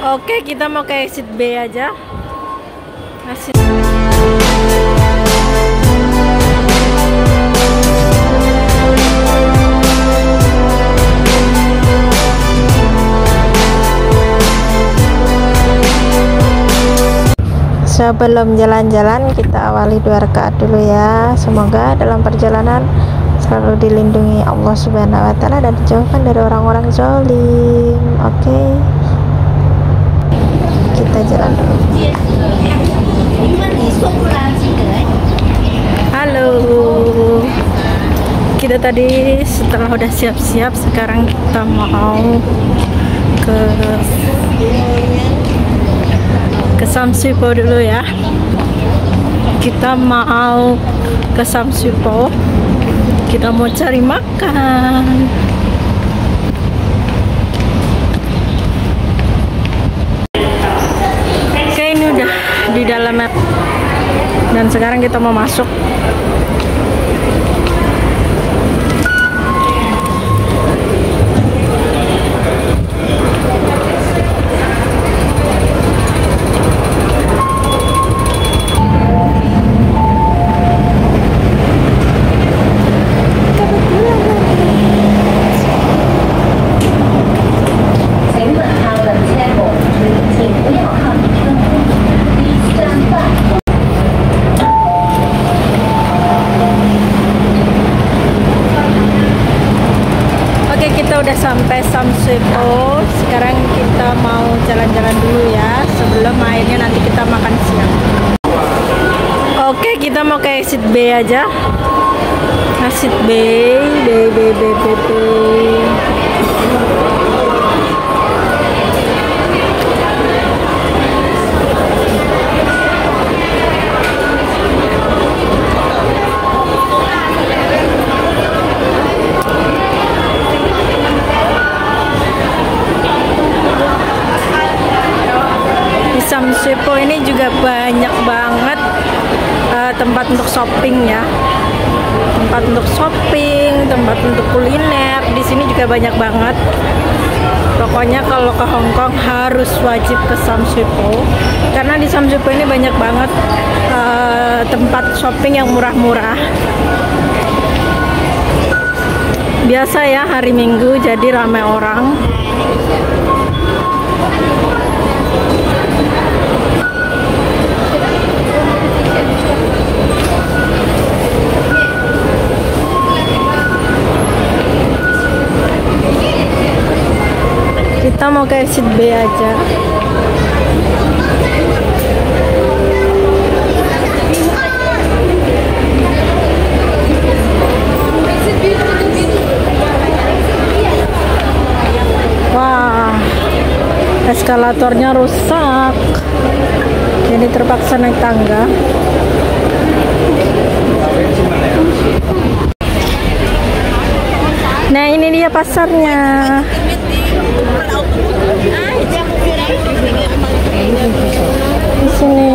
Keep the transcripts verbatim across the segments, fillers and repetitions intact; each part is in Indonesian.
Oke, kita mau ke exit B aja. Exit. Sebelum jalan-jalan, kita awali dua rakaat dulu ya. Semoga dalam perjalanan selalu dilindungi Allah Subhanahu wa Ta'ala dan dijauhkan dari orang-orang zalim. Oke, okay. Kita jalan dulu. Halo, kita tadi setelah udah siap-siap, sekarang kita mau ke ke Samsupo dulu ya. Kita mau ke Samsupo, kita mau cari makan. Oke, ini udah di dalam dan sekarang kita mau masuk. Udah sampai Samsupo, sekarang kita mau jalan-jalan dulu ya sebelum akhirnya nanti kita makan siang. Oke, kita mau ke exit B aja. Exit B, B, B, B, B, B. Samsupo ini juga banyak banget uh, tempat untuk shopping ya, tempat untuk shopping, tempat untuk kuliner. Di sini juga banyak banget. Pokoknya kalau ke Hong Kong harus wajib ke Samsupo, karena di Samsupo ini banyak banget uh, tempat shopping yang murah-murah. Biasa ya hari Minggu, jadi ramai orang. Kita mau ke exit B aja. Wah, eskalatornya rusak, jadi terpaksa naik tangga. Nah, ini dia pasarnya. Di sini.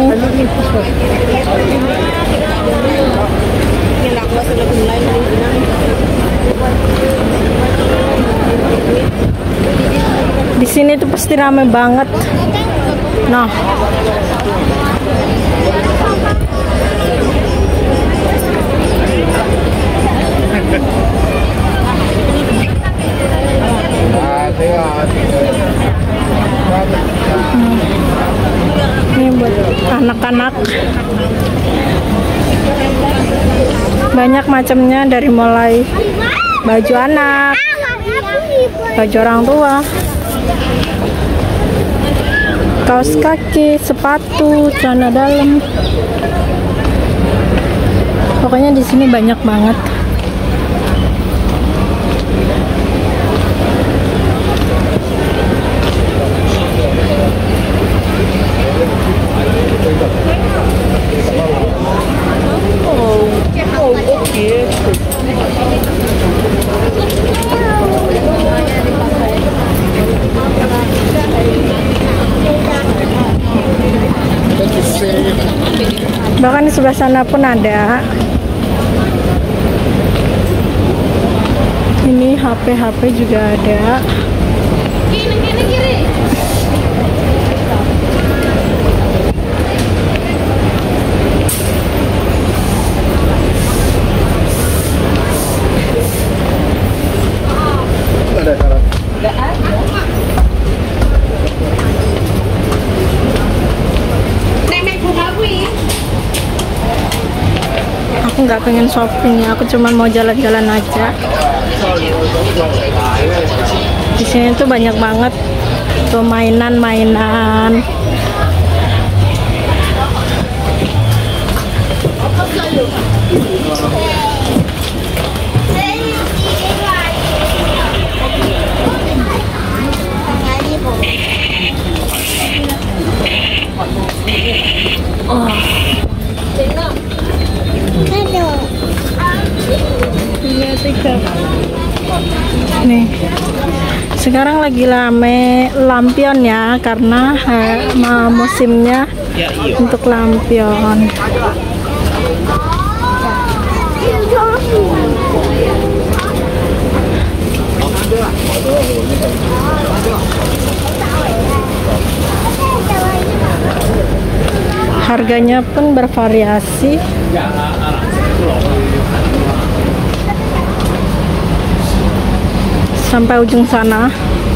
Di sini tuh pasti ramai banget. Nah. Hmm. Ini buat anak-anak, banyak macamnya, dari mulai baju anak, baju orang tua, kaos kaki, sepatu, celana dalam. Pokoknya di sini banyak banget. Bahkan di sebelah sana pun ada. Ini H P H P juga ada. nggak pengen shopping ya, aku cuma mau jalan-jalan aja. Di sini tuh banyak banget tuh mainan-mainan. Oh. Nih, sekarang lagi rame lampion ya, karena eh, musimnya untuk lampion. Harganya pun bervariasi. Sampai ujung sana.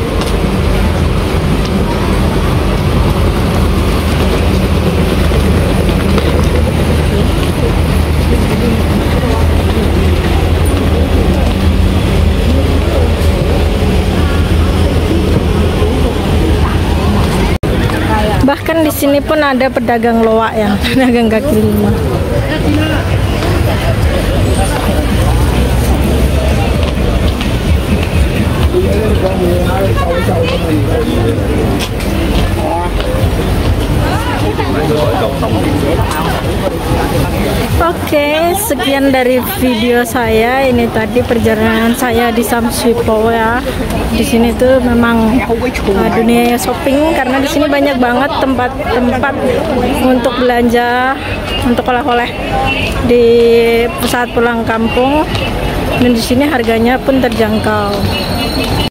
Bahkan di sini pun ada pedagang loak ya, pedagang kaki lima. Oke, sekian dari video saya. Ini tadi perjalanan saya di Samswipo ya. Di sini tuh memang uh, dunia shopping, karena di sini banyak banget tempat-tempat untuk belanja, untuk oleh-oleh di saat pulang kampung. Dan di sini harganya pun terjangkau.